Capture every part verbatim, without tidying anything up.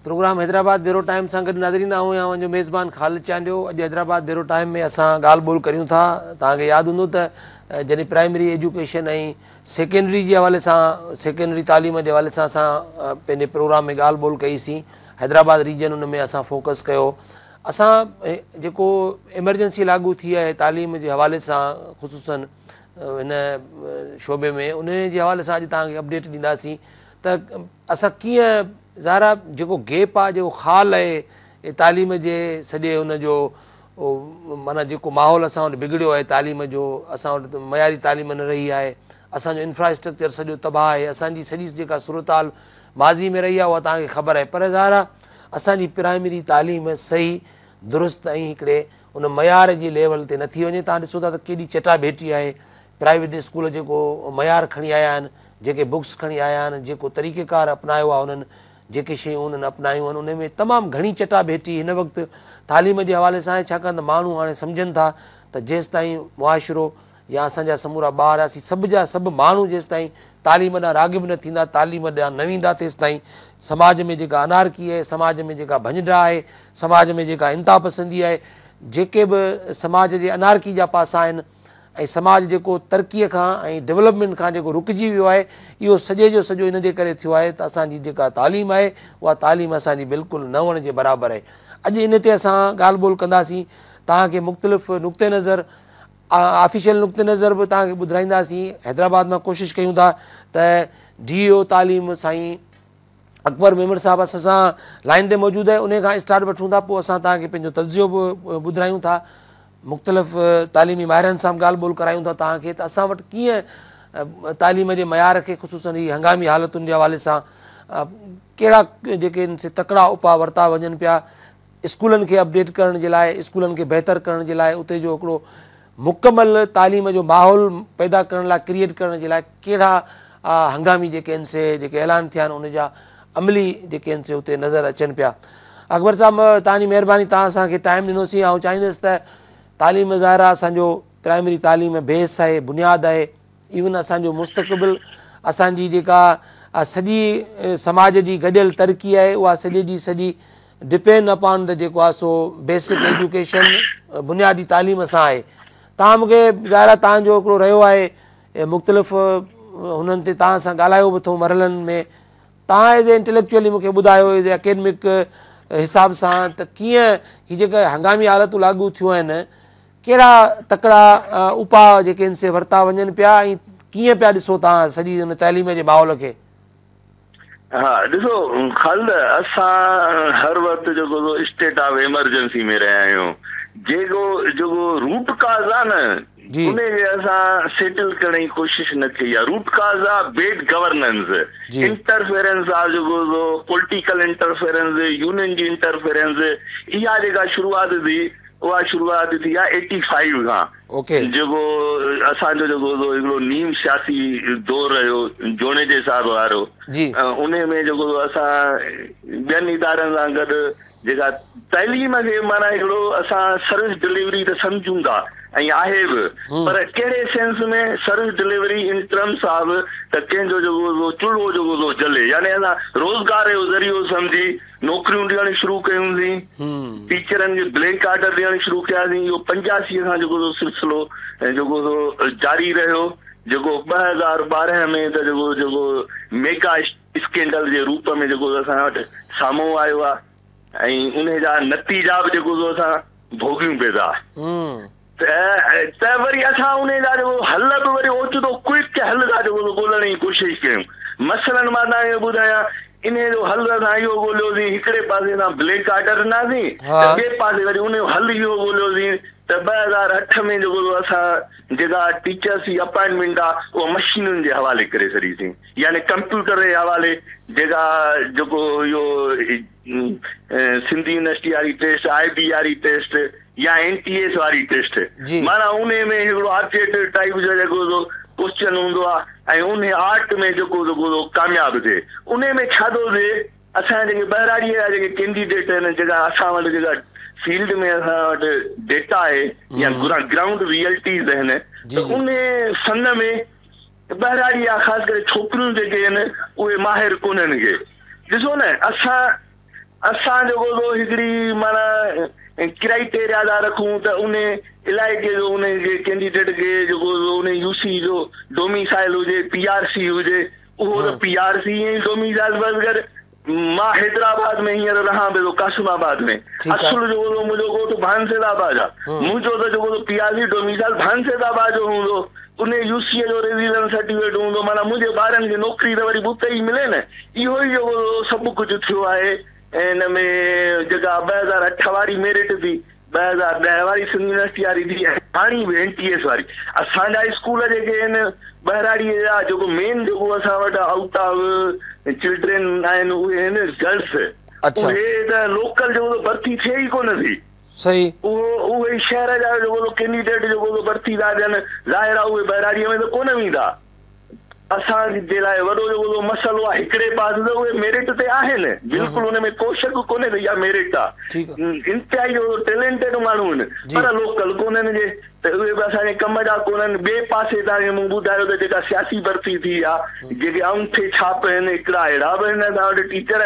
Programme Hyderabad bureau time सां गॾु नाज़रीन आऊं या जो मेज़बान ख़ालिद चांडियो। अॼु हैदराबाद ब्यूरो टाइम में असां ॻाल्हि ॿोल करियूं था। तव्हांखे यादि हूंदो त जॾहिं प्राइमरी एजुकेशन ऐं सेकेंडरी जे हवाले सां सेकेंडरी तालीम जे हवाले सां असां पंहिंजे प्रोग्राम में ॻाल्हि ॿोल कईसीं। हैदराबाद रीजन उन में असां फोकस कयो। असां जेको एमरजेंसी लागू थी आहे तालीम जे हवाले सां ख़ुसूसन हिन शोबे में उन जे हवाले सां अॼु तव्हांखे अपडेट ॾींदासीं त असां कीअं ज़ारा जेको गैप आहे जेको ख़ाल आहे तालीम जे सॼे हुनजो माना जेको माहौल असां वटि बिगड़ियो आहे तालीम जो, असां वटि मयारी तालीम न रही आहे, असांजो इंफ्रास्ट्रक्चर सॼो तबाह आहे, असांजी सॼी जेका सूरताल माज़ी में रही आहे उहा तव्हांखे ख़बर आहे। पर ज़ारा असांजी प्राइमरी तालीम सही दुरुस्त ऐं हिकिड़े उन मयार जी लेवल ते नथी वञे। तव्हां ॾिसो था त केॾी चटाभेटी आहे। प्राइवेट स्कूल जेको मयार खणी आया आहिनि, जेके बुक्स खणी आया आहिनि, जेको तरीक़ेकार अपनायो आहे उन्हनि, जेके शयूं उन्हनि अपनायूं आहिनि, उन में तमामु घणी चटाभेटी हिन वक़्तु तालीम जे हवाले सां आहे। छाकाणि त माण्हू हाणे सम्झनि था त जेसि ताईं मुआशिरो या असांजा समूरा ॿार असीं सभु जा सभु माण्हू जेसि ताईं तालीम ॾांहुं राग़िब न थींदा, तालीम ॾांहुं न वेंदा, तेसि ताईं समाज में जेका अनारकी आहे, समाज में जेका भंजडा आहे, समाज में जेका इंता पसंदी आहे, जेके बि समाज जे अनारकी जा पासा आहिनि ऐं समाज जेको तरक़ीअ खां ऐं डेवलपमेंट खां जेको रुकिजी वियो आहे, इहो सॼे जो सॼो इन जे करे थियो आहे त असांजी जेका तालीम आहे उहा तालीम असांजी बिल्कुलु न हुअण जे बराबरि आहे। अॼु इन ते असां ॻाल्हि ॿोल कंदासीं। तव्हांखे मुख़्तलिफ़ नुक़्ते नज़र ऑफिशियल नुक़्ते नज़र बि तव्हांखे ॿुधाईंदासीं। हैदराबाद मां कोशिशि कयूं था त डी ओ तालीम साईं अकबर मेमर साहिबु असां सां लाइन ते मौजूदु आहे, उन खां स्टार्ट वठूं था, पोइ असां तव्हांखे पंहिंजो तज़ियो बि ॿुधायूं था, मुख़्तलिफ़ तालीमी माहिरनि सां बि ॻाल्हि ॿोल करायूं था तव्हांखे त असां वटि कीअं तालीम जे मयार खे ख़ुशूसन ही हंगामी हालतुनि जे हवाले सां कहिड़ा जेके इन से तकिड़ा उपाउ वरिता वञनि पिया स्कूलनि खे अपडेट करण जे लाइ, स्कूलनि खे बहितर करण जे लाइ, उते जो हिकिड़ो मुकमल तालीम जो माहौल पैदा करण लाइ, क्रिएट करण जे लाइ कहिड़ा हंगामी जेके आहिनि से जेके ऐलान थिया आहिनि उन जा अमली जेके आहिनि से उते नज़र अचनि पिया। अकबर साहिबु तव्हांजी महिरबानी, तव्हां असांखे टाइम ॾिनोसीं। ऐं चाहींदुसि त तालीम ज़ाहिरा असांजो प्राइमरी तालीम बेस आहे, बुनियादु आहे, इवन असांजो मुस्तक़बिल असांजी जेका सॼी समाज जी गॾियल तरक़ी आहे उहा सॼे जी सॼी डिपेंड अपॉन द जेको आहे सो बेसिक एजुकेशन बुनियादी तालीम सां आहे। तव्हां मूंखे ज़ाहिरा तव्हांजो हिकिड़ो रहियो आहे मुख़्तलिफ़ हुननि ते तव्हां सां ॻाल्हायो बि थो मरहलनि में, तव्हां एज़ ए इंटेलेक्चुअली मूंखे ॿुधायो एज़ ए अकेडमिक हिसाब सां त कीअं हीअ जेके हंगामी हालतूं लागू थियूं आहिनि, कहिड़ा तकिड़ा उपाउ जेके आहिनि से वरिता वञनि पिया ऐं कीअं पिया ॾिसो तव्हां सॼी हुन तइलीम जे माहौल खे? हा ॾिसो ख़ालिद, असां हर वक़्तु जेको स्टेट ऑफ एमरजेंसी में रहिया आहियूं। जेको जेको रूट काज़ आहे न उन खे असां सेटल करण जी कोशिशि न कई आहे। रूट काज़ आहे बेड गवर्नेंस, इंटरफेरेंस आहे जेको पॉलिटिकल इंटरफेरेंस, यूनियन जी इंटरफेरेंस। इहा जेका शुरूआत थी उहा शुरूआत थी आहे एटी फाइव खां। जेको असांजो जेको हिकिड़ो नीम सियासी दौर रहियो जोणे जे साहिब वारो, उन में जेको असां ॿियनि इदारनि सां गॾु जेका तइलीम खे माना हिकिड़ो असां सर्विस डिलीवरी त सम्झूं था ऐं आहे बि, पर कहिड़े सेंस में service delivery in terms of त कंहिंजो जेको चूल्हो जेको जले, यानी असां रोज़गार जो ज़रियो सम्झी नौकरियूं ॾियणु शुरू कयूंसीं, टीचरनि खे ब्लैक ऑर्डर ॾियणु शुरू कयासीं। इहो पंजासीअ खां जेको सिलसिलो जेको जारी रहियो, जेको ॿ हज़ार ॿारहं में त जेको जेको मेगा स्कैंडल जे रूप में जेको असां वटि साम्हूं आयो आहे ऐं उन जा नतीजा बि जेको असां भोॻियूं पिया था। त वरी असां उन जा जेको हल बि वरी ओचितो क्विक हल था जेको ॻोल्हण जी कोशिशि कयूं। मसइलनि मां तव्हांखे ॿुधायां, इन जो हल असां इहो ॻोल्हियोसीं, हिकिड़े पासे सां ब्लैक ऑर्डर ॾिनासीं, ॿिए पासे वरी उन जो हल इहो ॻोल्हियोसीं त ॿ हज़ार अठ में जेको असां जेका टीचर्स जी अपॉइंटमेंट आहे उहा मशीनुनि जे हवाले करे छॾीसीं, यानी कंप्यूटर जे हवाले। जेका जेको इहो सिंधी यूनिवर्सिटी वारी टेस्ट, आई बी वारी टेस्ट या एन टी एस वारी टेस्ट, माना उन में हिकिड़ो ऑब्जेक्टिव टाइप जो जेको क्वेश्चन हूंदो आहे ऐं उन आर्ट में जेको जेको कामयाबु थिए। उन में छा थो थिए, असांजा जेके ॿाहिराड़ीअ जा जेके कैंडिडेट आहिनि, जेका असां वटि जेका फील्ड में असां वटि डेटा आहे या ग्राउंड रियलिटीज़ आहिनि, त उन सन में ॿाहिराड़ी ख़ासि करे छोकिरियूं जेके आहिनि उहे माहिर कोन्हनि के। ॾिसो न, असां असां जेको हिकिड़ी माना क्राइटेरिया था रखूं त उन इलाइक़े जो उन कैंडिडेट खे जेको उन यूसी जो डोमिसाइल हुजे पीआरसी हुजे उहो त पीआरसी ई डोमिसाइल बसि कर मां हैदराबाद में हींअर रहां पियो कासिमाबाद में असुल जेको मुंहिंजो ॻोठु भानसेदाबाद आहे मुंहिंजो त जेको पीआरसी डोमिसाइल भानसेदाबाद जो हूंदो उन यूसीअ जो रेजिडेंस सर्टिफिकेट हूंदो माना मुंहिंजे ॿारनि खे नौकिरी त वरी उते ई मिले न इहो ई जेको सभु कुझु थियो आहे ऐं हिन में जेका ॿ हज़ार अठ वारी मेरिट थी ॿ हज़ार ॾह वारी सिंध यूनिवर्सिटी वारी थी हाणे बि एन टी एस वारी असांजा स्कूल जेके आहिनि ॿाहिराड़ीअ जा जेको मेन जेको असां वटि आउट ऑफ चिल्ड्रेन आहिनि उहे आहिनि गर्ल्स उहे त लोकल जेको भर्ती थिए ई कोन थी सही उहो उहे शहर जा जेको कैंडिडेट जेको भर्ती था ॾियनि ज़ाहिर आहे उहे ॿाहिराड़ीअ में त कोन वेंदा असांजे लाइ वॾो जेको मसइलो आहे हिकिड़े पास त उहे मेरिट ते आहिनि बिल्कुलु हुन में को शक कोन्हे त इहा मेरिट आहे इंतिहाई जो टैलेंटेड माण्हू आहिनि पर लोकल कोन्हनि जे त उहे बि असांजे कम जा कोन्हनि ॿिए पासे तव्हांखे मूं ॿुधायो त जेका सियासी भर्ती थी आहे जेके अंगूठे छाप आहिनि हिकिड़ा अहिड़ा बि आहिनि असां वटि टीचर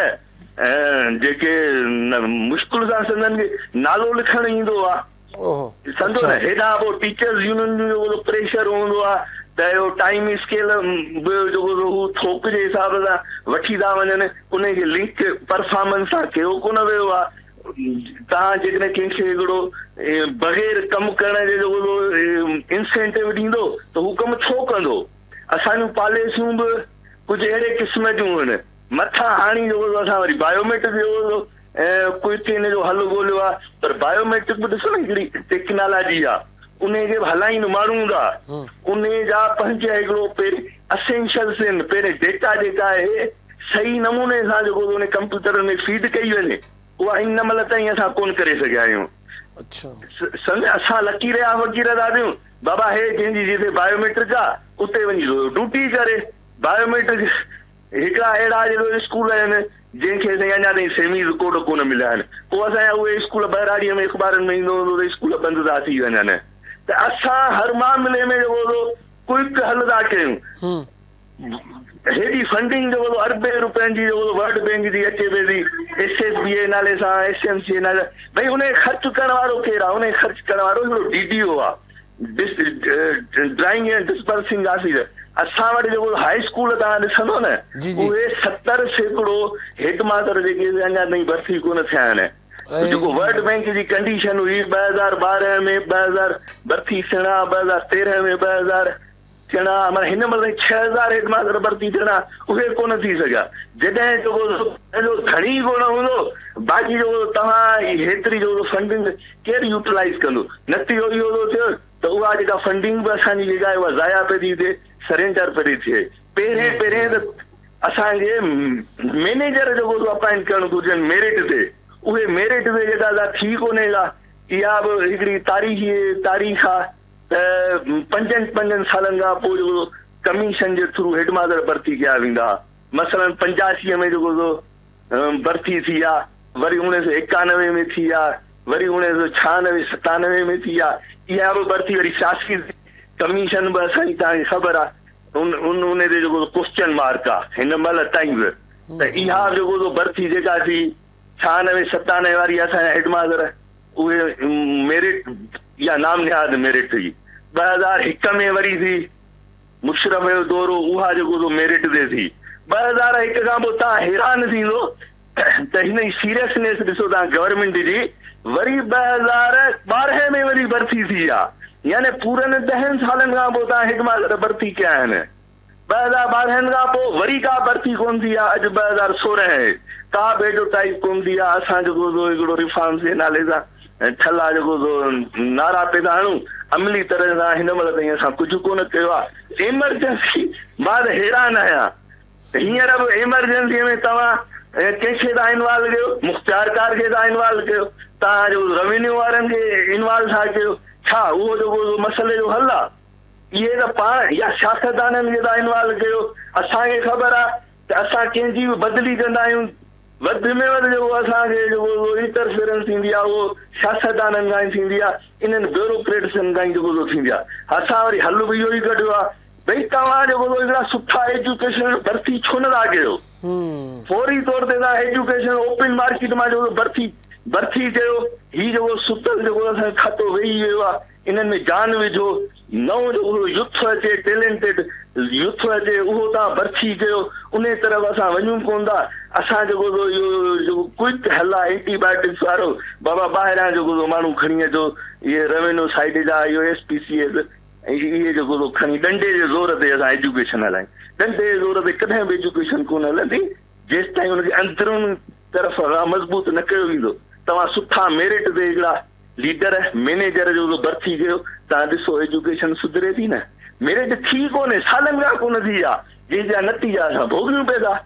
जेके मुश्किल सां सिंधनि खे नालो लिखणु ईंदो आहे सम्झो न हेॾां पोइ टीचर्स यूनियन जो जेको प्रेशर हूंदो आहे त टाइम स्केल जेको हू थोक जे हिसाब सां वठी था वञनि उनखे लिंक परफॉर्मेंस सां कयो कोन वियो आहे तव्हां जेकॾहिं कंहिंखे हिकिड़ो बग़ैर कमु करण जो जेको इंसेंटिव ॾींदो त हू कमु छो कंदो असांजूं पॉलिसियूं बि कुझु अहिड़े क़िस्म जूं आहिनि मथां हाणे जेको असां वरी बायोमेट्रिक जो कोई हिन जो हल ॻोल्हियो आहे पर बायोमेट्रिक बि ॾिसो न हिकिड़ी टेक्नोलॉजी आहे उनखे बि हलाईंदो माण्हू हूंदा उन जा पंज हिकिड़ो पहिरीं असेंशियल्स आहिनि पहिरें डेटा जेका आहे सही नमूने सां जेको उन कंप्यूटर में फीड कई वञे उहा हिन महिल ताईं असां कोन करे सघिया आहियूं सम्झ असां लकीर या वकीर था ॾियूं बाबा हे जंहिंजी जिते बायोमेट्रिक आहे उते वञी ड्यूटी करे बायोमेट्रिक हिकिड़ा अहिड़ा जेको स्कूल आहिनि जंहिंखे साईं अञा ताईं सेमी रिकॉर्ड कोन मिलिया आहिनि पोइ असांजा उहे स्कूल ॿाहिराड़ीअ में अख़बारनि में ईंदो हूंदो त स्कूल बंदि था थी वञनि त असां हर मामले में जेको क्विक हल था कयूं हेॾी फंडिंग जेको अरबे रुपयनि जी जेको वर्ल्ड बैंक जी अचे पई थी एस एस बी ए नाले सां एस एम सी नाले भई हुन ख़र्चु करण वारो केरु आहे हुन ख़र्चु करण वारो हिकिड़ो डी डी ओ आहे ड्राइंग एंड डिस्पर्सिंग ऑफिसर असां वटि जेको हाई स्कूल तव्हां ॾिसंदो न उहे सतरि सैकड़ो हेड मास्टर जेके अञा ताईं भर्ती कोन थिया आहिनि जेको वर्ल्ड बैंक जी कंडीशन हुई ॿ हज़ार ॿारहं में ॿ हज़ार भर्ती थियणा ॿ हज़ार तेरहं में ॿ हज़ार थियणा माना हिन महिल छह हज़ार हेड मास्टर भर्ती थियणा उहे कोन थी सघिया जॾहिं जेको घणी कोन हूंदो बाक़ी जेको तव्हां हेतिरी जेको फंडिंग केरु यूटिलाइज़ कंदो नतीजो इहो थो थियो त उहा जेका फंडिंग बि असांजी जेका आहे उहा ज़ाया पई थी थिए सरेंडर पई थिए पहिरें पहिरें त असांखे मैनेजर जेको अपॉइंट करणु घुरिजनि मेरिट ते उहे मेरिट ते जेका थी कोन्हे का इहा बि हिकिड़ी तारीख़ी तारीख़ आहे त पंजनि पंजनि सालनि खां पोइ जेको कमीशन जे थ्रू हेड मास्टर भर्ती कया वेंदा मसलन पंजासीअ में जेको भर्ती थी आहे वरी उणिवीह सौ एकानवे में थी आहे वरी उणिवीह सौ छहानवे सतानवे में थी आहे इहा बि भर्ती वरी सियासी कमीशन बि असांजी तव्हांखे ख़बर आहे उन उन उन ते जेको क्वेश्चन मार्क आहे हिन महिल ताईं बि त इहा जेको भर्ती जेका थी छहानवे सतानवे वारी असांजा हेड मास्टर उहे मेरिट या नाम निहाद मेरिट थी ॿ हज़ार हिक में वरी थी मुशरफ जो दौरो उहा जेको मेरिट ते थी ॿ हज़ार हिक खां पोइ तव्हां हैरान थींदो त हिन जी सीरियसनेस ॾिसो तव्हां गवर्नमेंट जी वरी ॿ हज़ार ॿारहं में वरी भर्ती थी आहे यानी पूरनि ॾहनि सालनि खां पोइ तव्हां हेड मास्टर भर्ती कया आहिनि ॿ हज़ार ॿारहं खां पोइ वरी का भर्ती कोन थी आहे अॼु ॿ हज़ार सोरहं का बि एडो टाइप कोन थी आहे असां जेको हिकिड़ो रिफॉर्म्स जे नाले सां ठल आहे जेको नारा पिया था हणूं अमली तरह सां हिन महिल ताईं असां कुझु कोन कयो आहे एमरजेंसी मां त हैरान आहियां हींअर बि एमरजेंसीअ में तव्हां कंहिंखे था इनवॉल्व कयो मुख़्तियार कार खे था इनवॉल्व कयो तव्हां जेको रेवेन्यू वारनि खे इनवॉल्व था कयो छा उहो जेको मसइले जो हल आहे इहे त पाण या सियासतदाननि खे था इनवॉल्व कयो असांखे ख़बर आहे त असां कंहिंजी बि बदिली कंदा आहियूं वधि में वधि जेको असांखे जेको इंटरफेरेंस थींदी आहे उहो सियासतदाननि खां ई थींदी आहे इन्हनि ब्यूरोक्रेट्सनि खां ई जेको थींदी आहे असां वरी हल बि इहो ई कढियो आहे भई तव्हां जेको हिकिड़ा सुठा एजुकेशन भर्ती छो नथा कयो फौरी तौर ते तव्हां एजुकेशन ओपन मार्केट मां जेको भर्थी भर्थी कयो, हीउ जेको सुतल जेको असांजो खातो वेही वियो आहे, इन्हनि में जान विझो, नओं जेको यूथ अचे, टैलेंटेड यूथ अचे, उहो तव्हां भर्थी कयो, उन तरफ़ असां वञूं कोन था। असां जेको इहो जेको क्विक हल आहे एंटीबायोटिक्स वारो, बाबा ॿाहिरां जेको माण्हू खणी अचो, इहे रेवेन्यू साइड जा इहो एस पी सी एस इहे जेको खणी डंडे जे ज़ोर ते असां एजुकेशन हलायूं। डंडे जे ज़ोर ते कॾहिं बि एजुकेशन कोन हलंदी जेसि ताईं हुनखे अंदरून तरफ़ मज़बूत न कयो वेंदो। तव्हां सुठा मेरिट ते हिकिड़ा लीडर मैनेजर जो भर्थी कयो, तव्हां ॾिसो एजुकेशन सुधरे थी न। मेरिट थी कोन्हे, सालनि खां कोन थी आहे, जंहिंजा नतीजा असां भोगूं पिया था।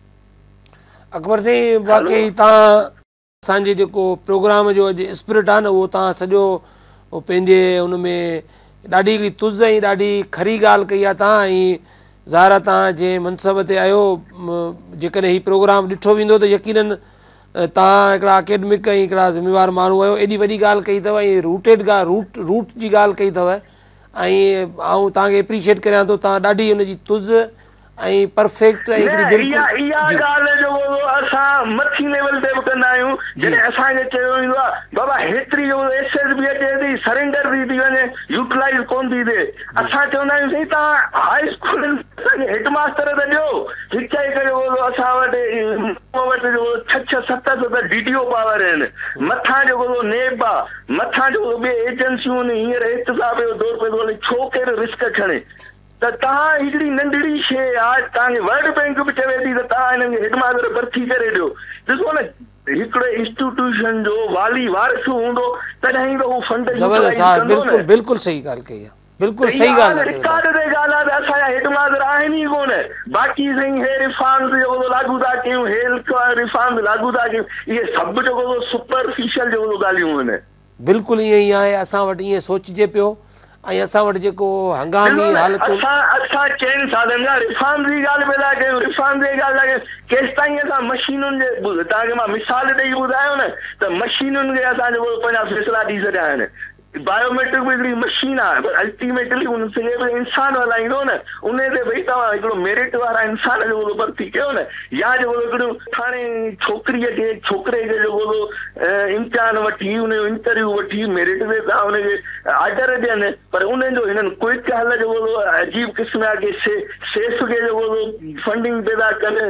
अकबर साईं, वाकई तव्हां असांजे जेको प्रोग्राम जो अॼु स्पिरिट आहे न, उहो तव्हां सॼो पंहिंजे हुन में ॾाढी हिकिड़ी तुज़ ऐं ॾाढी खरी ॻाल्हि कई आहे तव्हां। ऐं ज़ाहिर तव्हां जंहिं मनसब ते आहियो, जेकॾहिं हीउ प्रोग्राम ॾिठो वेंदो त यकीनन तव्हां हिकिड़ा अकेडमिक ऐं हिकिड़ा ज़िम्मेवार माण्हू आहियो। एॾी वॾी ॻाल्हि कई अथव ऐं रूटेड ॻाल्हि रूट रूट जी ॻाल्हि कई अथव। ऐं आउं तव्हांखे एप्रिशिएट करियां थो, तव्हां ॾाढी हुनजी तुज़ ऐं परफेक्ट ऐं हिकिड़ी बिल्कुलु इहा ॻाल्हि जेको असां मथी लेवल ते बि कंदा आहियूं। जॾहिं असांखे चयो वेंदो आहे बाबा हेतिरी जो एसेस बि अचे थी, सरेंडर बि थी वञे, यूटिलाइज़ कोन थी थिए, असां चवंदा आहियूं साईं तव्हां हाई स्कूल असांखे हेड मास्टर त ॾियो। हिकु हिकु असां वटि वटि जेको छह छह सत सत डी टी ओ पावर आहिनि, मथां जेको नेब आहे, मथां जेको ॿिए एजेंसियूं आहिनि, हींअर एहतिसाब जो दौर पियो हले, छो केरु रिस्क खणे। त तव्हां हिकिड़ी नंढड़ी शइ आहे, तव्हांखे वर्ल्ड बैंक बि चवे थी त तव्हां हिननि खे हेडमास्टर भर्थी करे ॾियो। ॾिसो न, हिकिड़े इंस्टीट्यूशन जो वाली वारिस हूंदो तॾहिं त हू फंड बिल्कुलु बिल्कुलु सही ॻाल्हि कई आहे, बिल्कुलु सही ॻाल्हि रिकॉर्ड ते ॻाल्हि आहे त असांजा हेडमास्टर आहिनि ई कोन। बाक़ी साईं हे रिफॉर्म्स जेको लागू था कयूं, हेल्थ रिफॉर्म्स लागू था कयूं, इहे सभु जेको सुपरफिशियल जेको ॻाल्हियूं आहिनि। बिल्कुलु ईअं ई आहे, असां वटि ईअं सोचिजे पियो ऐं असां वटि जेको हंगामी हालतूं असां चइनि सालनि खां रिफॉर्म जी ॻाल्हि पिया था कयूं, रिफॉर्म जी ॻाल्हि था कयूं, केसि ताईं असां मशीनुनि जे तव्हांखे मां मिसाल ॾेई ॿुधायो न त मशीनुनि खे असां जेको पंहिंजा फ़ैसिला ॾेई छॾिया आहिनि। बायोमेट्रिक बि हिकिड़ी मशीन आहे, पर अल्टीमेटली उन खे बि इंसानु हलाईंदो न। उन ते भई तव्हां हिकिड़ो मेरिट वारा इंसान जेको भर्थी कयो न, या जेको हिकिड़ो हाणे छोकिरीअ खे छोकिरे खे जेको इम्तिहान वठी, उनजो इंटरव्यू वठी, मेरिट ते तव्हां हुनखे ऑर्डर ॾियनि, पर उन्हनि जो हिननि क्विक हल जेको अजीब क़िस्म जा के सेफ खे जेको फंडिंग पैदा कनि,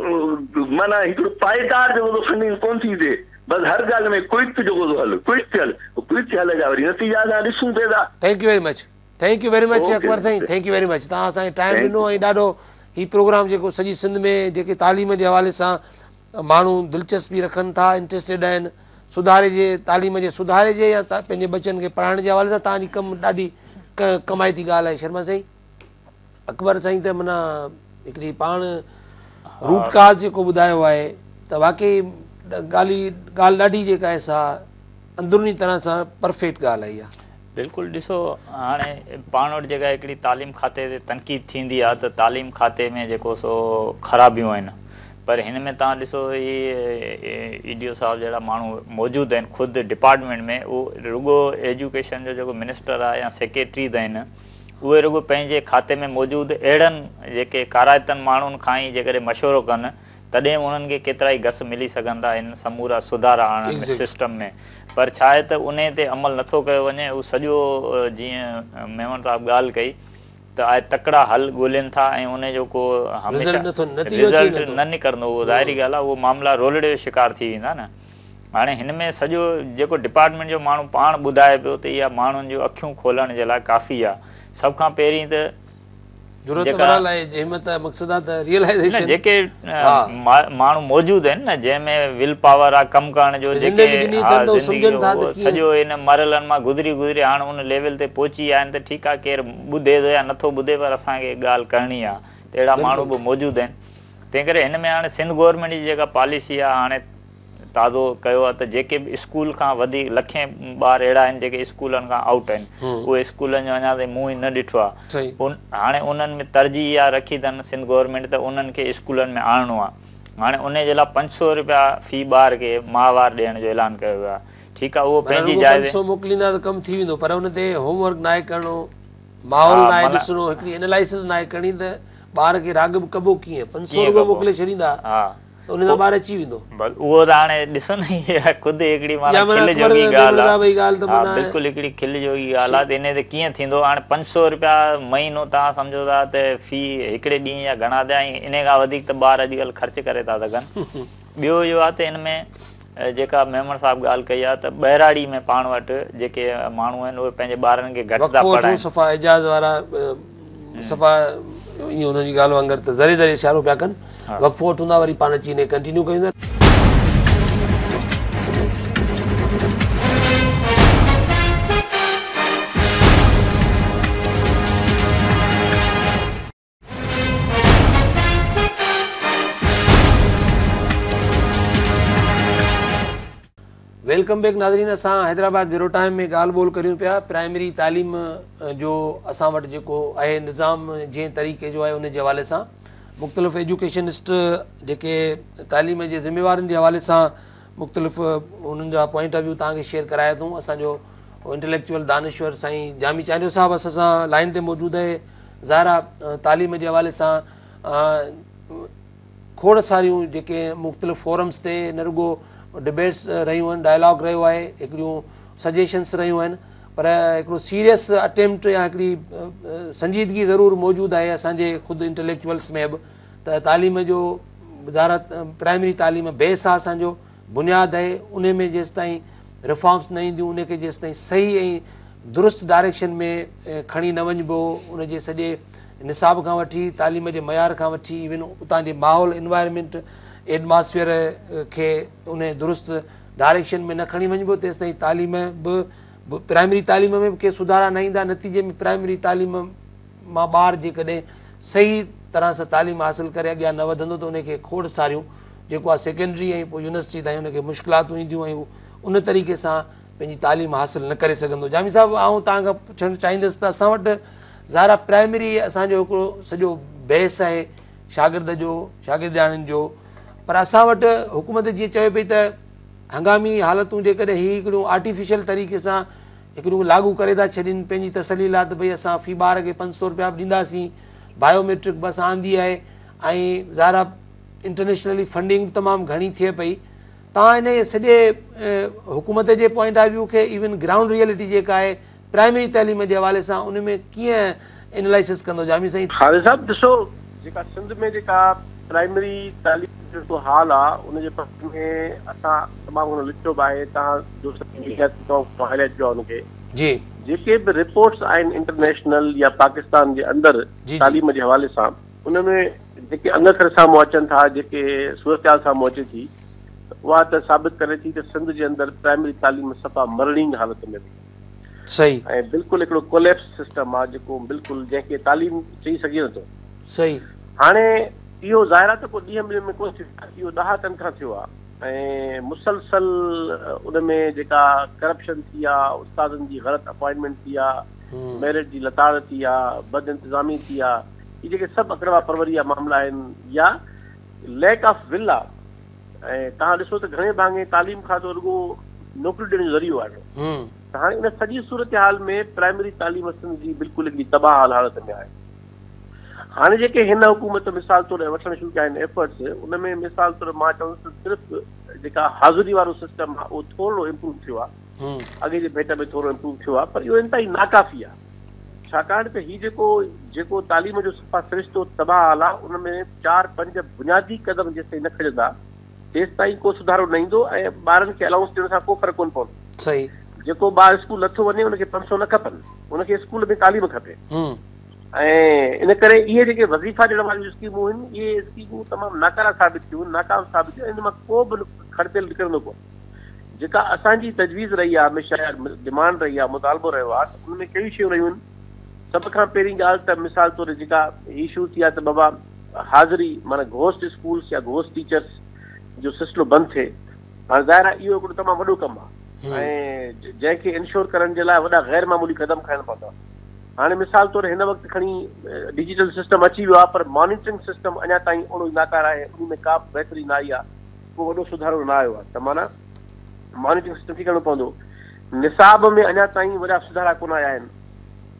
माना हिकिड़ो पाइदार जेको फंडिंग कोन थी थिए। बस हर ॻाल्हि में क्विक जेको हल क्विक हल क्विक हल जा वरी नतीजा असां ॾिसूं पिया था। Thank you very much, thank you very much Akbar Sain, thank you very much. तव्हां असांखे टाइम ॾिनो ऐं ॾाढो हीउ प्रोग्राम जेको सॼी सिंध में जेके तालीम जे हवाले सां माण्हू दिलचस्पी रखनि था, इंट्रस्टेड आहिनि सुधारे जे तालीम जे सुधारे जे या पंहिंजे बचनि खे पढ़ाइण जे हवाले सां, तव्हांजी कमु ॾाढी कमाइती ॻाल्हि आहे शर्मा साईं। अकबर साईं त माना हिकिड़ी पाण रूट काज़ जेको ॿुधायो आहे त वाकई ॻाल्हि ॻाल्हि ॾाढी जेका आहे सा अंदरूनी तरह सां परफेक्ट ॻाल्हि आई आहे। बिल्कुलु ॾिसो, हाणे पाण वटि जेका हिकिड़ी तालीम खाते ते तनक़ीद थींदी आहे त तालीम खाते में जेको सो ख़राबियूं आहिनि, पर हिन में तव्हां ॾिसो इहे ई डी ओ साहिब जहिड़ा माण्हू मौजूदु आहिनि ख़ुदि डिपार्टमेंट में, उहो रुॻो एजुकेशन जो जेको मिनिस्टर आहे या सेक्रेटरीज़ आहिनि, उहे रुॻो पंहिंजे खाते में मौजूदु अहिड़नि जेके काराइतनि माण्हुनि खां ई जेकॾहिं मशवरो कनि, तॾहिं उन्हनि खे केतिरा ई घस मिली सघंदा आहिनि समूरा सुधार आणण में सिस्टम में। पर छा आहे त उन ते अमल नथो कयो वञे। उहो सॼो जीअं मेमन साहिबु ॻाल्हि कई त आहे तकिड़ा हल ॻोल्हनि था ऐं उन जो को हमेशह रिज़ल्ट न निकिरंदो, उहो ज़ाहिरी ॻाल्हि आहे, उहो मामला रोलड़े जो शिकार थी वेंदा न। हाणे हिन में सॼो जेको डिपार्टमेंट जो माण्हू पाण ॿुधाए पियो त इहा माण्हुनि जूं अखियूं खोलण जे लाइ काफ़ी आहे। सभ खां पहिरीं त जेके माण्हू मौजूदु आहिनि न, जंहिंमें विल पावर आहे कमु करण जो, सॼो इन मरलनि मां गुज़री गुज़री हाणे उन लेवल ते पहुची विया आहिनि त ठीकु आहे, केरु ॿुधे थो या नथो ॿुधे, पर असांखे ॻाल्हि करणी आहे, त अहिड़ा माण्हू बि मौजूदु आहिनि। तंहिं करे हिन में हाणे सिंध गवर्नमेंट जी जेका पॉलिसी आहे हाणे ताज़ो कयो आहे त जेके बि स्कूल खां वधीक लखे ॿार अहिड़ा आहिनि जेके स्कूलनि खां आउट आहिनि, उहे स्कूलनि जो अञा ताईं मुंहुं ई न ॾिठो आहे। हाणे उन्हनि में तरजीह इहा रखी अथनि सिंध गवर्नमेंट त उन्हनि खे स्कूलनि में आणणो आहे। हाणे उन जे लाइ पंज सौ रुपया फी ॿार खे माहवार ॾियण जो ऐलान कयो वियो आहे। ठीकु आहे, उहो पंहिंजी जाइ मोकिलींदा त कमु थी वेंदो, पर हुन ते होमवर्क न आहे करिणो, माहौल न आहे ॾिसणो, हिकिड़ी एनालाइसिस न आहे करणी, त ॿार खे राॻिब कबो कीअं पंज सौ रुपया मोकिले छॾींदा त उन सां ॿारु अची वेंदो उहो त हाणे ॾिसो न ख़ुदि हिकिड़ी माना खिल जोगी ॻाल्हि आहे हा बिल्कुलु हिकिड़ी खिल जोगी ॻाल्हि आहे त इन ते कीअं थींदो हाणे पंज सौ रुपया महीनो तव्हां सम्झो था त फी हिकिड़े ॾींहं जा घणा थिया ऐं इन खां वधीक त ॿार अॼुकल्ह ख़र्च करे था सघनि ॿियो इहो आहे त हिन में जेका मेमण साहिबु ॻाल्हि कई आहे त ॿहिराड़ी में पाण वटि जेके माण्हू आहिनि उहे पंहिंजे ॿारनि खे घटि था पढ़ाइनि सफ़ा एजाज़ वारा सफ़ा ईअं हुनजी ॻाल्हि वांगुरु त ज़रे ज़रे इशारो पिया कनि वक़फ़ो वठूं था वरी पाण अची हिन कंटिन्यू कयूं था वेलकम बैक नाज़रीन असां हैदराबाद ब्यूरो टाइम में ॻाल्हि ॿोल करियूं पिया प्राइमरी तालीम जो असां वटि जेको आहे निज़ाम जंहिं तरीक़े जो आहे उन जे हवाले सां मुख़्तलिफ़ एजुकेशनिस्ट जेके तालीम जे ज़िम्मेवारनि जे हवाले सां मुख़्तलिफ़ उन्हनि जा पॉइंट ऑफ व्यू तव्हांखे शेयर कराया अथऊं असांजो इंटेलेक्चुअल दानिश्वर साईं जामी चांडियो साहिबु असां सां लाइन ते मौजूदु आहे ज़ाहिरा तालीम जे हवाले सां खोड़ सारियूं जेके मुख़्तलिफ़ फोरम्स ते न रुगो डिबेट्स रहियूं आहिनि डायलॉग रहियो आहे हिकिड़ियूं सजेशन्स रहियूं आहिनि पर हिकिड़ो सीरियस अटेम्प्ट या हिकिड़ी संजीदगी ज़रूरु मौजूदु आहे असांजे ख़ुदि इंटेलेक्चुअल्स में बि त तालीम जो वज़ारत प्राइमरी तालीम बेस आहे असांजो बुनियादु आहे उन में जेसि ताईं रिफॉर्म्स न ईंदियूं उनखे जेसि ताईं सही ऐं दुरुस्त डायरेक्शन में खणी न वञिबो उन जे सॼे निसाब खां वठी तालीम जे मयार खां वठी इवन उतां जे माहौल इन्वायरमेंट एटमॉस्फेयर खे उन दुरुस्त डायरेक्शन में न खणी वञिबो तेसि ताईं तालीम बि प्राइमरी तालीम में बि के सुधारा न ईंदा नतीजे में प्राइमरी तालीम मां ॿारु जेकॾहिं सही तरह सां तालीम हासिलु करे अॻियां न वधंदो त उनखे खोड़ सारियूं जेको आहे सेकेंडरी ऐं पोइ यूनिवर्सिटी ताईं उनखे मुश्किलातूं ईंदियूं ऐं उन तरीक़े सां पंहिंजी तालीम हासिलु न करे सघंदो जामी साहिबु आउं तव्हां खां पुछणु चाहींदुसि त असां वटि ज़ाहिरा प्राइमरी असांजो हिकिड़ो सॼो बेस आहे शागिर्द जो शागिर्दाणियुनि जो पर असां वटि हुकूमत जीअं चवे पई त हंगामी हालतूं जेकॾहिं हीअ हिकिड़ियूं आर्टिफिशियल तरीक़े सां हिकिड़ियूं लागू करे था छॾनि पंहिंजी तसली लाइ त भई असां फ़ी ॿार खे पंज सौ रुपया बि ॾींदासीं बायोमेट्रिक बस आंदी आहे ऐं ज़ाहिरा इंटरनेशनली फंडिंग बि तमामु घणी थिए पई तव्हां हिन सॼे हुकूमत जे पॉइंट ऑफ व्यू खे इवन ग्राउंड रियलिटी जेका आहे प्राइमरी तालीम जे हवाले सां उन में कीअं एनालाइसिस कंदो जामी साईं? हाणे साहिबु ॾिसो जेका सिंध में जेका प्राइमरी तालीम जो हाल आहे उनजे पक्ष में असां तमामु घणो लिखियो बि आहे तव्हां जो हाईलाइट कयो उनखे जी जेके बि रिपोर्ट्स आहिनि इंटरनेशनल या पाकिस्तान जे अंदरि तालीम जे हवाले सां उन में जेके अङखर साम्हूं अचनि था जेके सूरत साम्हूं अचे थी उहा त साबित करे थी त सिंध जे अंदरि प्राइमरी तालीम सफ़ा मरणींग हालत में सही ऐं बिल्कुलु हिकिड़ो कोलेप्स सिस्टम आहे जेको बिल्कुलु जंहिंखे तालीम चई सघे नथो सही हाणे इहो ज़ाहिरा त पोइ ॾींहं ॿीहं में कोन थियो इहो ॾहाकनि खां थियो आहे ऐं मुसलसल उन में जेका करप्शन थी आहे उस्तादनि जी ग़लति अपॉइंटमेंट थी आहे मेरिट जी लताड़ थी आहे बद इंतिज़ामी थी आहे इहे जेके सभु अकड़वा परवरी जा मामला आहिनि या लैक ऑफ विल आहे ऐं तव्हां ॾिसो त घणे भाङे तालीम खां त रुॻो नौकिरी ॾियण जो ज़रियो आहे त हाणे इन सॼी सूरत हाल में प्राइमरी तालीम जी बिल्कुलु हिकिड़ी तबाह हाल हालत में आहे हाणे जेके हिन हुकूमत मिसाल तौरु वठणु शुरू कया आहिनि एफर्ट्स उन में मिसाल तौरु मां चवंदुसि सिर्फ़ु जेका हाज़िरी वारो सिस्टम आहे उहो थोरो इम्प्रूव थियो आहे अॻे जे भेट में थोरो इम्प्रूव थियो आहे पर इहो इंतिहाई नाकाफ़ी आहे छाकाणि त हीउ जेको जेको तालीम जो सफ़ा सिरिश्तो तबाह हाल आहे उन में चारि पंज बुनियादी क़दम जेसिताईं न खणंदा तेसि ताईं को सुधारो न ईंदो ऐं ॿारनि खे अलाउंस ॾियण सां को फ़र्क़ु कोन पवंदो सही जेको ॿारु स्कूल नथो वञे उनखे पंज सौ न खपनि उनखे स्कूल में तालीम खपे ऐं इन करे इहे जेके वज़ीफ़ा ॾियण वारियूं स्कीमूं आहिनि इहे स्कीमूं तमामु नाकारा साबित थियूं नाकाम साबित थियूं इन मां को बि खड़ियल निकिरंदो कोन जेका असांजी तजवीज़ रही आहे हमेशह डिमांड रही आहे मुतालबो रहियो आहे त उन में कहिड़ियूं शयूं रहियूं आहिनि सभ खां पहिरीं ॻाल्हि त मिसाल तौरु जेका इशू थी आहे त बाबा हाज़िरी माना घोस्ट स्कूल्स या घोस्ट टीचर्स जो सिलसिलो बंदि थिए हाणे ज़ाहिर आहे इहो हिकिड़ो तमामु वॾो कमु आहे ऐं जंहिंखे इंश्योर करण जे लाइ वॾा गैर मामूली क़दम खणणा पवंदा हाणे मिसाल तौरु हिन वक़्तु खणी डिजिटल सिस्टम अची वियो आहे पर मॉनिटरिंग सिस्टम अञा ताईं ओड़ो ई नाकार आहे उन में का बि बहितरी न आई आहे को वॾो सुधारो न आयो आहे त माना मॉनिटरिंग सिस्टम थी करणो पवंदो निसाब में अञा ताईं वॾा सुधारा कोन आया आहिनि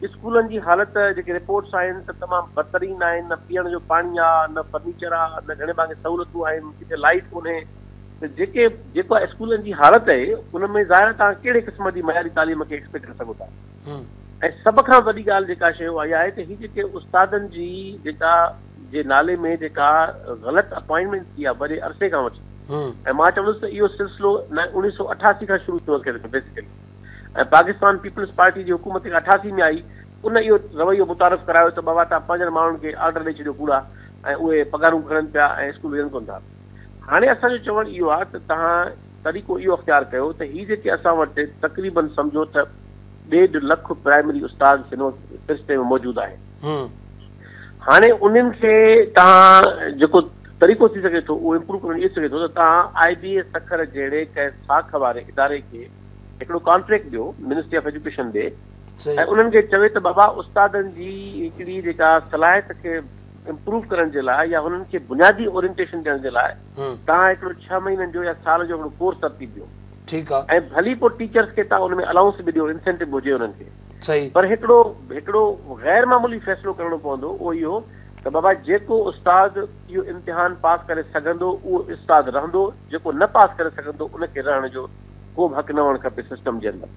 स्कूलनि जी हालत जेके रिपोर्ट्स आहिनि त तमामु बदतरीन आहिनि, न पीअण जो पाणी आहे, न फर्नीचर आहे, न घणे भाङे सहूलियतूं आहिनि, किथे लाइट कोन्हे। त जेके जेको आहे स्कूलनि जी हालत आहे उन में ज़ाहिर तव्हां कहिड़े क़िस्म जी मयारी तालीम खे एक्सपेक्ट करे सघो था। ऐं सभ खां वॾी ॻाल्हि जेका शइ इहा आहे त हीअ जेके उस्तादनि जी जेका जे नाले में जेका ग़लति अपॉइंटमेंट थी आहे वॾे अरसे खां वठी, ऐं मां चवंदुसि त इहो सिलसिलो न उणिवीह सौ अठासी खां शुरू थियो आहे बेसिकली, ऐं पाकिस्तान पीपल्स पार्टी जी हुकूमत अठासी में आई, उन इहो रवैयो मुतारफ़ करायो त बाबा तव्हां पंजनि माण्हुनि खे ऑर्डर ॾेई छॾियो पूरा, ऐं उहे पघारूं खणनि पिया ऐं स्कूल विझनि कोन था। हाणे असांजो चवणु इहो आहे त तव्हां तरीक़ो इहो अख़्तियार कयो त हीअ जेके असां वटि तक़रीबन सम्झो त ॾेढ लख प्राइमरी उस्ताद हिन सिरिश्ते में मौजूदु आहे। हाणे उन्हनि खे तव्हां जेको तरीक़ो थी सघे थो उहो इम्प्रूव करणु इहो सघे थो त तव्हां आई बी एस सखर जहिड़े कंहिं साख वारे इदारे खे हिकिड़ो कॉन्ट्रेक्ट ॾियो, मिनिस्ट्री ऑफ एजुकेशन ॾे, ऐं उन्हनि खे चवे त बाबा उस्तादनि जी हिकिड़ी जेका सलाहियत खे इम्प्रूव करण जे लाइ या हुननि खे बुनियादी ओरिएंटेशन ॾियण जे लाइ तव्हां हिकिड़ो छह महीननि जो या साल जो हिकिड़ो कोर्स तरतीब ॾियो। ठीकु आहे। ऐं भली पोइ टीचर्स खे तव्हां हुन में अलाउंस बि ॾियो, इंसेंटिव हुजे हुननि खे। सही। पर हिकिड़ो हिकिड़ो गैर मामूली फ़ैसिलो करणो पवंदो, उहो इहो त बाबा जेको उस्ताद इहो इम्तिहान पास करे सघंदो उहो उस्ताद रहंदो, जेको न पास करे सघंदो उनखे रहण जो को बि हक़ न हुअणु खपे सिस्टम जे अंदरि।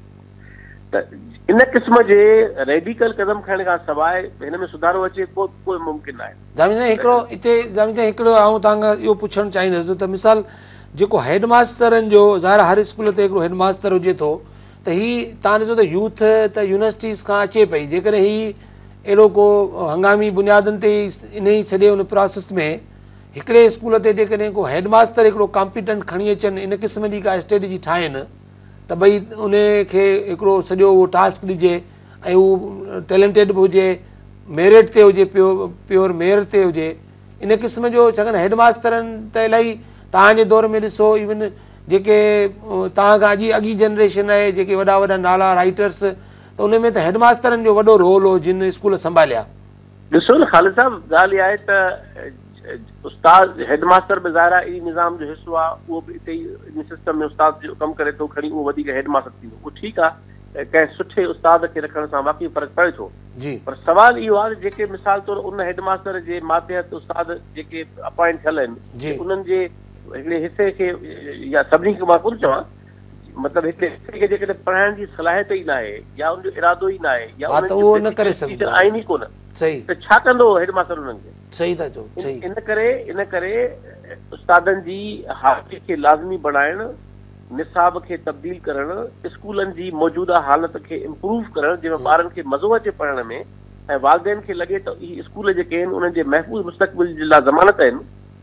त इन क़िस्म जे रेडिकल कदम खणण खां सवाइ हिन में सुधारो अचे को कोई मुमकिन आहे। जामिद साईं हिकिड़ो हिते जामिद साईं हिकिड़ो आऊं तव्हांखां इहो पुछणु चाहींदुसि त मिसाल जेको हेड मास्टरनि जो ज़ाहिर हर स्कूल ते हिकिड़ो हेड मास्टर हुजे थो, त हीअ तव्हां ॾिसो त यूथ त यूनिवर्सिटीज़ खां अचे पई, जेकॾहिं हीअ अहिड़ो को हंगामी बुनियादनि ते इन ई सॼे उन प्रोसेस में हिकिड़े स्कूल ते जेकॾहिं को हेड मास्टर हिकिड़ो कॉम्पिटेंट खणी अचनि, इन क़िस्म जी का स्ट्रेटेजी ठाहिनि त भई उन खे हिकिड़ो सॼो उहो टास्क ॾिजे ऐं उहो टैलेंटेड बि हुजे, मेरिट ते हुजे, प्योर प्योर मेरिट ते हुजे, इन क़िस्म जो। छाकाणि हेड मास्टरनि त इलाही तव्हांजे दौर में ॾिसो इवन जेके तव्हां खां अॼु अॻी जनरेशन आहे, जेके वॾा वॾा नाला राइटर्स, त उन में त हेड मास्टरनि जो वॾो रोल हो जिन स्कूल संभालिया। ॾिसो न ख़ालिद साहब, ॻाल्हि इहा आहे त उस्ताद हेड मास्टर बि ज़ाहिर आहे इन निज़ाम जो हिसो आहे, उहो बि हिते ई इन सिस्टम में उस्ताद जो कमु करे थो, खणी उहो वधीक हेड मास्टर थींदो, उहो ठीकु आहे। कंहिं सुठे उस्ताद खे रखण सां वाक़ई फ़र्क़ु पए थो, पर सुवाल इहो आहे जेके मिसाल तौरु उन हेड मास्टर जे मातहत उस्ताद जेके अपॉइंट थियल आहिनि उन्हनि जे हिकिड़े हिसे खे या सभिनी खे मां कोन चवां, मतिलबु हिकिड़े हिसे खे जेकॾहिं पढ़ाइण जी सलाहियत ई न आहे या उनजो इरादो ई न आहे या आहिनि ई कोन, त छा कंदो हेड मास्टर उन्हनि खे? सही था चओ। सही। इन करे इन करे उस्तादनि जी हालत खे लाज़मी बढ़ाइणु, निसाब खे तब्दील करणु, स्कूलनि जी मौजूदा हालत खे इम्प्रूव करणु जंहिंमें ॿारनि खे मज़ो अचे पढ़ण में, ऐं वालदेन खे लॻे त इहे स्कूल जेके आहिनि उन्हनि जे महफ़ूज़ मुस्तक़बिल जे लाइ ज़मानत आहिनि।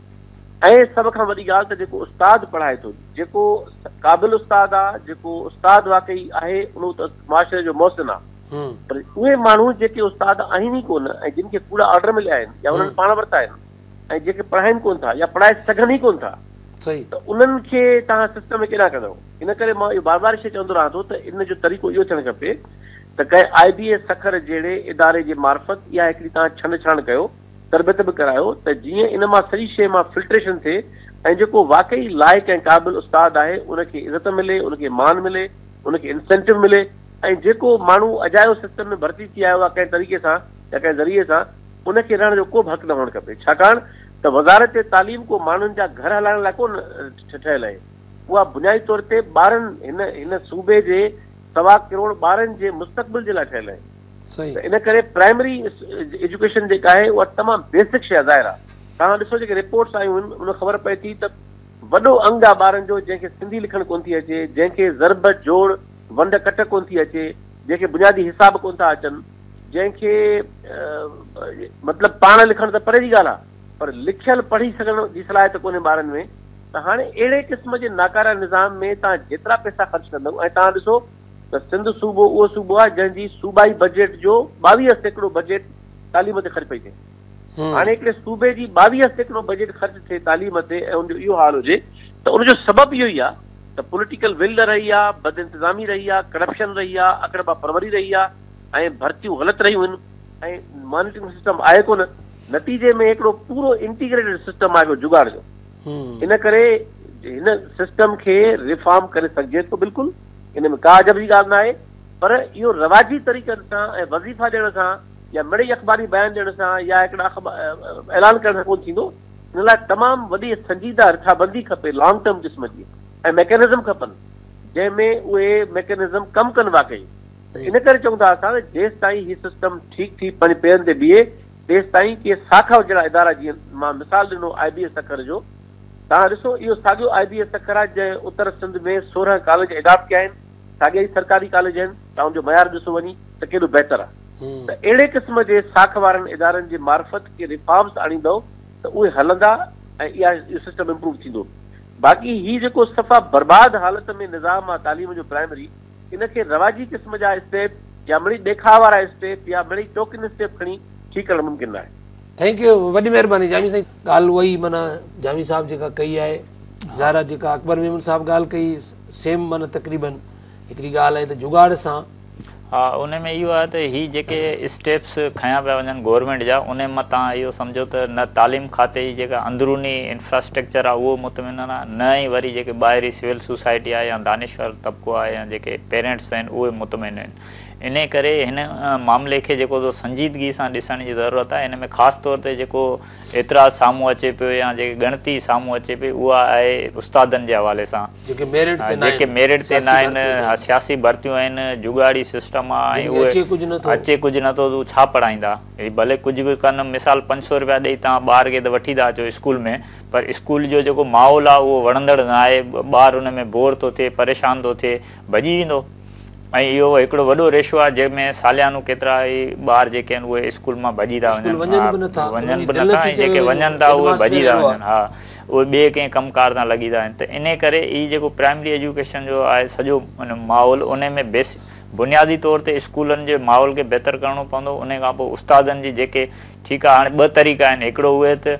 ऐं सभ खां वॾी ॻाल्हि त जेको उस्ताद पढ़ाए थो, जेको क़ाबिल उस्ताद आहे, जेको उस्ताद वाक़ई आहे, उन त मुआशरे जो मोहसिन आहे, पर उहे माण्हू जेके उस्ताद आहिनि ई कोन ऐं जिन खे पूरा ऑर्डर मिलिया आहिनि या उन्हनि पाण वरिता आहिनि ऐं जेके पढ़ाइनि कोन था या पढ़ाए सघनि ई कोन था, त उन्हनि खे तव्हां सिस्टम में केॾा कंदव? इन करे मां इहो बार बार शइ चवंदो रहां थो त इन जो तरीक़ो इहो थियणु खपे त कंहिं आई बी एस सखर जहिड़े इदारे जे मार्फत इहा हिकिड़ी तव्हां छंड छाण कयो, तरबियत बि करायो त जीअं इन मां सॼी शइ मां फिल्ट्रेशन थिए ऐं जेको वाक़ई लाइक़ ऐं क़ाबिल उस्ताद आहे उनखे इज़त मिले, उनखे मान मिले, उनखे इंसेंटिव मिले, ऐं जेको माण्हू अजायो सिस्टम में भर्ती थी आयो आहे कंहिं तरीक़े सां या कंहिं ज़रिए सां, उनखे रहण जो को बि हक़ न हुअणु खपे। छाकाणि त वज़ारत तालीम को माण्हुनि जा घर हलाइण लाइ कोन ठहियलु आहे, उहा बुनियादी तौर ते ॿारनि हिन हिन सूबे जे सवा करोड़ ॿारनि जे मुस्तक़बिल जे लाइ ठहियलु आहे। इन करे प्राइमरी एजुकेशन जेका आहे उहा तमामु बेसिक शइ ज़ाहिर आहे। तव्हां ॾिसो जेके रिपोर्ट्स आयूं आहिनि उन ख़बर पए थी त वॾो अंग आहे ॿारनि जो जंहिंखे सिंधी लिखणु कोन थी अचे, जंहिंखे ज़रब जोड़ वंड कट कोन थी अचे, जंहिंखे बुनियादी हिसाब कोन था अचनि, जंहिंखे मतिलबु पाण लिखण त परे जी ॻाल्हि आहे पर लिखियल पढ़ी सघण जी सलाहियत कोन्हे ॿारनि में। त हाणे अहिड़े क़िस्म जे नाकारा निज़ाम में तव्हां जेतिरा पैसा ख़र्चु कंदव, ऐं तव्हां ॾिसो त सिंध सूबो उहो सूबो आहे जंहिंजी सूबाई बजट जो ॿावीह सैकड़ो बजट तालीम ते ख़र्च पई थिए। हाणे हिकिड़े सूबे जी ॿावीह सैकड़ो बजट ख़र्च थिए तालीम ते ऐं उनजो इहो हाल हुजे त उनजो सबबु इहो ई आहे त पॉलिटिकल विल रही आहे, बद इंतज़ामी रही आहे, करप्शन रही आहे, अकड़बा परवरी रही आहे ऐं भर्तियूं ग़लति रहियूं आहिनि ऐं मॉनिटरिंग सिस्टम आहे कोन। नतीजे में हिकिड़ो पूरो इंटीग्रेटेड सिस्टम आहे जुगाड़ जो। इन करे हिन सिस्टम खे रिफॉर्म करे सघिजे थो बिल्कुलु, इन में का अजब जी ॻाल्हि न आहे, पर इहो रवाजी तरीक़नि सां ऐं वज़ीफ़ा ॾियण सां या मिड़ई अख़बारी बयान ॾियण सां या हिकिड़ा ऐलान करण सां कोन थींदो। हिन लाइ तमामु वॾी संजीदा रिथाबंदी खपे लॉन्ग टर्म क़िस्म जी ऐं मैकेनिज़म खपनि जंहिंमें उहे मैकेनिज़म कमु कनि वाकई। त इन करे चऊं था असां जेसि ताईं हीउ सिस्टम ठीकु थी पंहिंजे पेरनि ते बीहे तेसि ताईं के साखा जहिड़ा इदारा, जीअं मां मिसाल ॾिनो आई बी एस अखर जो, तव्हां ॾिसो इहो साॻियो आई बी एस अखर आहे जंहिं उत्तर सिंध में सोरहं कॉलेज एडॉप्ट कया आहिनि, साॻिया ई सरकारी कॉलेज आहिनि, तव्हां उनजो मयार ॾिसो वञी त केॾो बहितर आहे। त अहिड़े क़िस्म जे साख वारनि इदारनि जे मार्फत के रिफॉर्म्स आणींदव त उहे हलंदा ऐं इहा इहो सिस्टम इम्प्रूव थींदो। बाक़ी हीउ जेको सफ़ा बर्बाद हालत में निज़ाम आहे तालीम जो प्राइमरी, इनखे रवाजी क़िस्म जा स्टेप या मिड़ी ॾेखार वारा स्टेप या मिड़ी टोकन स्टेप खणी ठीकु करणु मुमकिन न आहे। थैंक यू, वॾी महिरबानी जामी साईं। ॻाल्हि उहा ई माना जामी साहिबु जेका कई आहे, ज़ारा जेका अकबर मेमन साहिबु ॻाल्हि कई सेम माना तक़रीबन हिकिड़ी ॻाल्हि आहे त जुगाड़ सां। हा, उन में इहो आहे त हीअ जेके स्टेप्स खयां पिया वञनि गवर्नमेंट जा, उन मां तव्हां इहो सम्झो त न तालीम खाते जी जेका अंदरूनी इंफ्रास्ट्रक्चर आहे उहो मुतमिन आहे, न ई वरी जेके ॿाहिरी सिविल सोसाइटी आहे या दानिशवर तबिको आहे या जेके पेरेंट्स आहिनि उहे मुतमिन आहिनि। इन करे हिन मामले खे जेको तो संजीदगी सां ॾिसण जी ज़रूरत आहे। हिन में ख़ासि तौर ते जेको एतिराज़ साम्हूं अचे पियो या जेके ॻणती साम्हूं अचे पई उहा आहे उस्तादनि जे हवाले सां, जेके मेरिट ते न आहिनि, सियासी भर्तियूं आहिनि, जुगाड़ी सिस्टम आहे, ऐं उहे अचे कुझु नथो तूं छा पढ़ाईंदा, भले कुझु बि कनि। मिसाल पंज सौ रुपया ॾेई तव्हां ॿार खे त वठी था अचो स्कूल में, पर स्कूल जो जेको माहौल आहे उहो वणंदड़ न आहे, ॿार उन में बोर थो थिए, परेशान थो थिए, भॼी वेंदो। ऐं इहो हिकिड़ो वॾो रेशो आहे जंहिंमें सालियानो केतिरा ई ॿार जेके आहिनि उहे स्कूल मां भॼी था वञनि, वञनि बि नथा, ऐं जेके वञनि था उहे भॼी था वञनि। हा, उहे ॿिए कंहिं कमकार तां लॻी था वञनि। त इन करे इहा जेको प्राइमरी एजुकेशन जो आहे सॼो माहौल, उन में बेस बुनियादी तौर ते स्कूलनि जे माहौल खे बहितर करिणो पवंदो। उन खां पोइ उस्तादनि जी जेके ठीकु आहे, हाणे ॿ तरीक़ा आहिनि, हिकिड़ो उहे त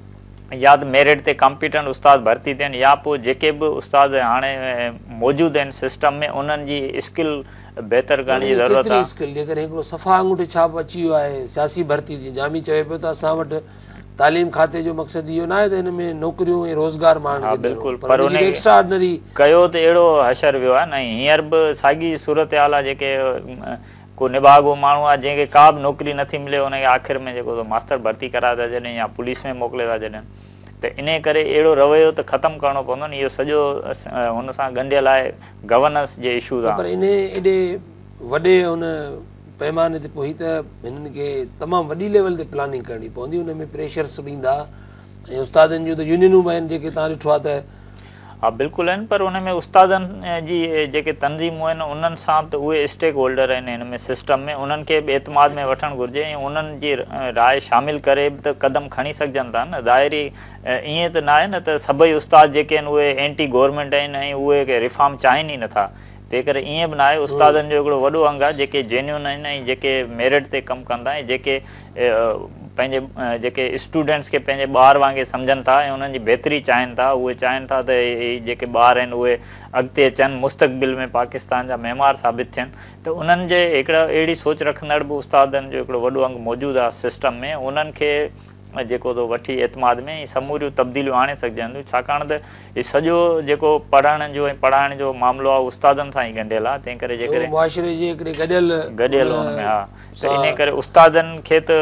या त मेरिट ते कॉम्पिटेंट उस्ताद भर्ती थियनि, या पोइ जेके बि उस्ताद हाणे मौजूदु आहिनि सिस्टम में उन्हनि जी स्किल बहितर करण जी ज़रूरत आहे। स्किल जेकॾहिं हिकिड़ो सफ़ा अंगूठे छाप अची वियो आहे सियासी भर्ती जी, जामी चवे पियो त असां वटि तालीम खाते जो मक़सदु इहो न आहे त हिन में नौकरियूं ऐं रोज़गार माण्हू, बिल्कुलु, पर उन एक्स्ट्राऑर्डिनरी कयो त अहिड़ो हशर वियो आहे न। हींअर बि साॻी सूरत हाल आहे, जेके को निभागो माण्हू आहे जंहिंखे का बि नौकिरी नथी मिले, उनखे आख़िर में जेको मास्टर भर्ती कराए था छॾनि या पुलिस में मोकिले था छॾनि। त इन करे अहिड़ो रवैयो त ख़तमु करिणो पवंदो न, इहो सॼो हुन सां ॻंढियल आहे गवर्नेंस जे इशूज़ आहे। पर इन एॾे वॾे हुन पैमाने ते पोइ त हिननि खे तमामु वॾी लेवल ते प्लानिंग करणी पवंदी, हुन में प्रेशर्स बि ईंदा ऐं उस्तादनि जूं त यूनियनूं बि आहिनि जेके तव्हां ॾिठो आहे त। हा, बिल्कुलु आहिनि, पर उन में उस्तादनि जी जेके तंज़ीमूं आहिनि उन्हनि सां त उहे स्टेक होल्डर आहिनि हिन में सिस्टम में, उन्हनि खे बि एतमाद में वठणु घुरिजे ऐं उन्हनि जी राय शामिलु करे बि त क़दम खणी सघजनि था न। ज़ाहिरी ईअं त न आहे न त सभई उस्ताद जेके आहिनि उहे एंटी गवर्नमेंट आहिनि ऐं उहे रिफॉर्म चाहिनि ई नथा। तंहिं करे ईअं बि न आहे, उस्तादनि जो हिकिड़ो वॾो अंग आहे जेके जेन्युन आहिनि ऐं जेके मेरिट ते कमु कंदा ऐं जेके पंहिंजे जेके स्टूडेंट्स खे पंहिंजे ॿार वांगुरु सम्झनि था ऐं उन्हनि जी बहितरी चाहिनि था। उहे चाहिनि था त इहे जेके ॿार आहिनि उहे अॻिते अचनि, मुस्तक़बिल में पाकिस्तान जा महिमार साबित थियनि। त उन्हनि जे हिकिड़ा अहिड़ी सोच रखंदड़ बि उस्तादनि जो हिकिड़ो वॾो अंग मौजूदु आहे सिस्टम में, उन्हनि खे जेको थो वठी एतमाद में समूरियूं तब्दीलियूं आणे सघजनि थियूं, छाकाणि त हीउ सॼो जेको पढ़ण जो ऐं पढ़ाइण जो मामिलो आहे उस्तादनि सां ई ॻंढियल आहे। तंहिं करे जेकॾहिं मुआशिरे जे हिकिड़े गॾियल गॾियल हुन में, हा, त इन करे उस्तादनि खे त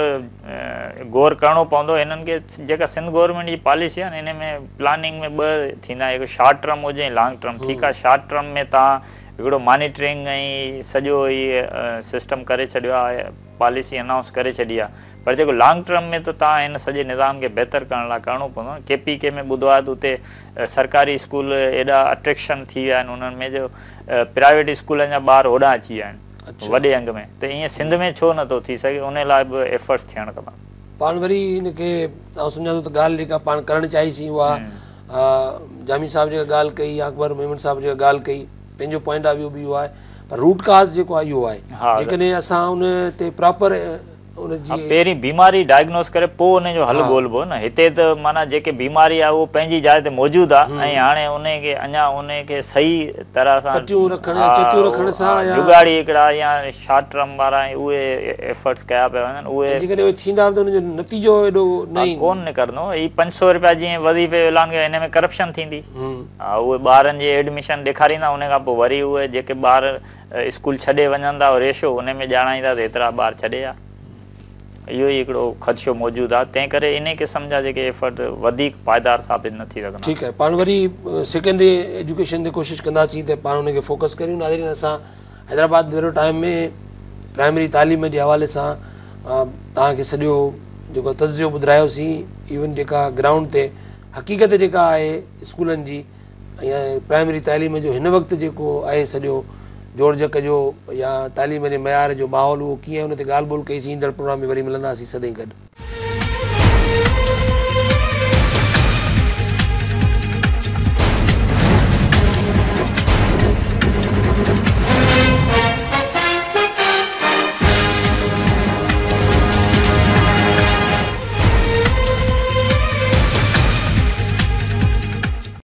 गौर करिणो पवंदो। हिननि खे जेका सिंध गवर्नमेंट जी पॉलिसी आहे न, हिन में प्लानिंग में ॿ थींदा आहिनि, हिकु शॉर्ट टर्म हुजे ऐं लॉन्ग टर्म। ठीकु आहे, शॉर्ट टर्म में तव्हां हिकिड़ो मॉनिटरिंग ऐं सॼो इहे सिस्टम करे छॾियो आहे, पॉलिसी अनाउंस करे छॾी आहे, पर जेको लॉन्ग टर्म में त तव्हां हिन सॼे निज़ाम खे बहितर करण लाइ करिणो पवंदो। के पी के में ॿुधो आहे त उते सरकारी स्कूल एॾा अट्रेक्शन थी विया आहिनि, उन्हनि में जो प्राइवेट स्कूलनि जा ॿार होॾां अची विया आहिनि वॾे अंग में। त ईअं सिंध में छो नथो थी सघे, उन लाइ बि एफर्ट्स थियणु खपनि। पाण वरी हिनखे तव्हां सम्झो त ॻाल्हि जेका पाण करणु चाहिसीं उहा जामी साहिब जेका ॻाल्हि कई, अकबर मेमन साहिब जेका ॻाल्हि कई, पंहिंजो पॉइंट ऑफ व्यू बि इहो आहे, पर रूट काज़ जेको आहे इहो आहे। जेकॾहिं असां उन ते प्रॉपर उनजी पहिरीं बीमारी डायग्नोस करे पोइ उनजो हल ॻोल्हिबो न। हिते त माना जेके बीमारी आहे उहो पंहिंजी जाइ ते मौजूदु आहे ऐं हाणे उनखे अञा उनखे सही तरह सां जुगाड़ी हिकिड़ा या शॉर्ट टर्म वारा उहे एफर्ट्स कया पिया वञनि, उहे थींदा त उनजो नतीजो एॾो कोन निकिरंदो। ही पंज सौ रुपया जीअं वज़ीफ़े जो ऐलान कयो, हिन में करप्शन थींदी। हा, उहे ॿारनि जी एडमिशन ॾेखारींदा, उन खां पोइ वरी उहे जेके ॿार स्कूल छॾे वञनि था रेशो उन में ॼाणाईंदा त एतिरा ॿार छॾे आहे। इहो ई हिकिड़ो ख़दशो मौजूदु आहे। तंहिं करे इन क़िस्म जा जेके एफर्ट वधीक पाइदार साबित न थी सघंदा। ठीकु आहे, पाण वरी सेकेंडरी एजुकेशन ते कोशिशि कंदासीं त पाण उनखे फोकस करियूं। नाज़रीन, असां हैदराबाद भेरो टाइम में प्राइमरी तालीम जे हवाले सां तव्हांखे सॼो जेको तज़ियो ॿुधायोसीं, इवन जेका ग्राउंड ते हक़ीक़त जेका आहे स्कूलनि जी ऐं प्राइमरी तालीम जो हिन वक़्तु जेको आहे सॼो जोड़ जक जो या तालीम जे मयार जो माहौल उहो कीअं उन ते ॻाल्हि ॿोल कईसीं। ईंदड़ प्रोग्राम में वरी मिलंदासीं सदाईं गॾु।